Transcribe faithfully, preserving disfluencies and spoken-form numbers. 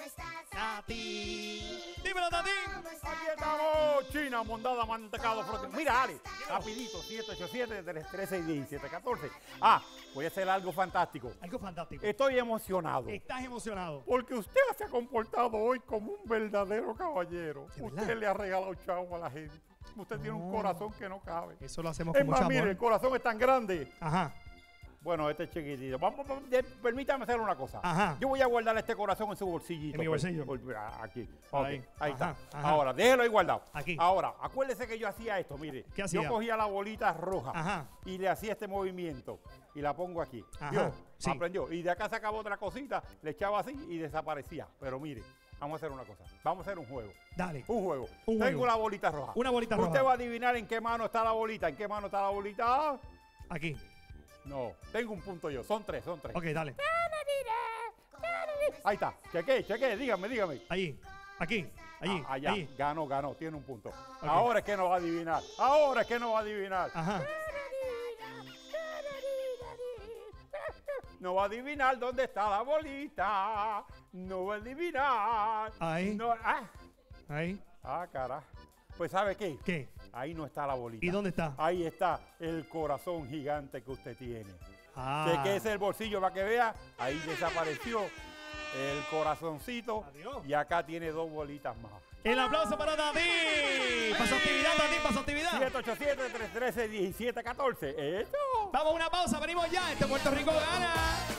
Tati. Dímelo, Tati. Aquí estamos, China, mondada, mantecado, frotado. Mira, Ale, rapidito, siete ocho siete, tres tres seis, uno siete uno cuatro. Ah, voy a hacer algo fantástico. Algo fantástico. Estoy emocionado. Estás emocionado. Porque usted se ha comportado hoy como un verdadero caballero. ¿De verdad? Usted le ha regalado chavo a la gente. Usted tiene un No. corazón que no cabe. Eso lo hacemos Es con más, mucho mire, el amor. corazón es tan grande. Ajá. Bueno, este es chiquitito. Vamos, vamos, de- permítame hacer una cosa. Ajá. Yo voy a guardar este corazón en su bolsillito. En mi bolsillo. Pues, pues, aquí. Ok, Ahí. ahí Ajá, está. ajá. Ahora, déjelo ahí guardado. Aquí. Ahora, acuérdese que yo hacía esto, mire. ¿Qué hacía? Yo cogía la bolita roja Ajá. y le hacía este movimiento y la pongo aquí. Ajá, ¿Vio? sí. Aprendió. Y de acá sacaba otra cosita, le echaba así y desaparecía. Pero mire, vamos a hacer una cosa. Vamos a hacer un juego. Dale. Un juego. Un Tengo juego. la bolita roja. Una bolita Usted roja. va a adivinar en qué mano está la bolita. ¿En qué mano está la bolita? Aquí. No, tengo un punto yo. Son tres, son tres. Ok, dale. Ahí está. Cheque, cheque, dígame, dígame. Allí. Aquí. Allí. Ah, allá. Allí. Ganó, ganó, tiene un punto. Ahora es que no va a adivinar. Ahora es que no va a adivinar. Ajá. No va a adivinar dónde está la bolita. No va a adivinar. Ahí. No, ah, Ahí. ah, carajo. Pues ¿sabe qué? ¿Qué? Ahí no está la bolita. ¿Y dónde está? Ahí está el corazón gigante que usted tiene. Ah. Sé que ese es el bolsillo para que vea. Ahí desapareció el corazoncito. Adiós. Y acá tiene dos bolitas más. El aplauso para Tati. Para su actividad, Tati, para su actividad. siete ocho siete, tres uno tres, uno siete uno cuatro. ¡Esto! Vamos a una pausa, venimos ya. Este Puerto Rico gana.